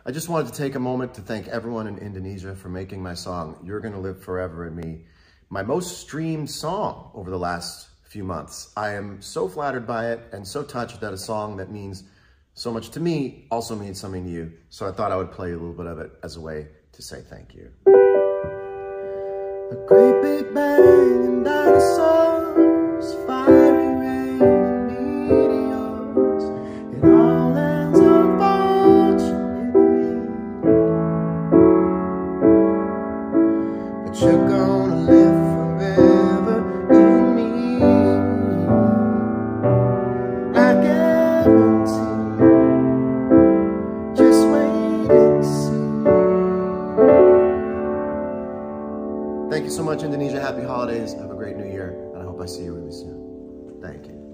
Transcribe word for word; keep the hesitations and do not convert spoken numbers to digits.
I just wanted to take a moment to thank everyone in Indonesia for making my song, You're Gonna Live Forever in Me, my most streamed song over the last few months. I am so flattered by it and so touched that a song that means so much to me also means something to you. So I thought I would play a little bit of it as a way to say thank you. A great big bang and dinosaurs, fiery rain and meteors, it all ends unfortunately. But you're gonna live forever in me, I guarantee. Just wait and see. Thank you so much, Indonesia. Happy holidays. Have a great new year. And I hope I see you really soon. Thank you.